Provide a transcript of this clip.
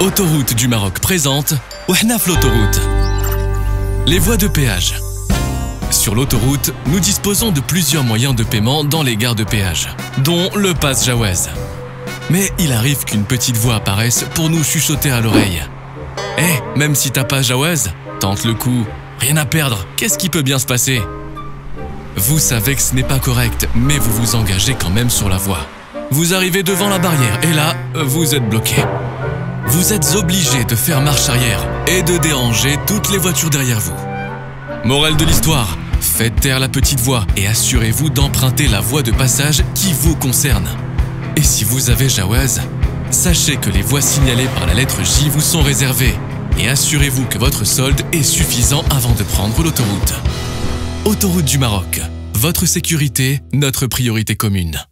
Autoroute du Maroc présente Wahnaf l'autoroute. Les voies de péage. Sur l'autoroute, nous disposons de plusieurs moyens de paiement dans les gares de péage, dont le pass Jawaz. Mais il arrive qu'une petite voix apparaisse pour nous chuchoter à l'oreille. Même si t'as pas Jawaz, tente le coup, rien à perdre, qu'est-ce qui peut bien se passer? Vous savez que ce n'est pas correct, mais vous vous engagez quand même sur la voie. Vous arrivez devant la barrière et là, vous êtes bloqué. Vous êtes obligé de faire marche arrière et de déranger toutes les voitures derrière vous. Morale de l'histoire, faites taire la petite voie et assurez-vous d'emprunter la voie de passage qui vous concerne. Et si vous avez Jawaz, sachez que les voies signalées par la lettre J vous sont réservées et assurez-vous que votre solde est suffisant avant de prendre l'autoroute. Autoroute du Maroc, votre sécurité, notre priorité commune.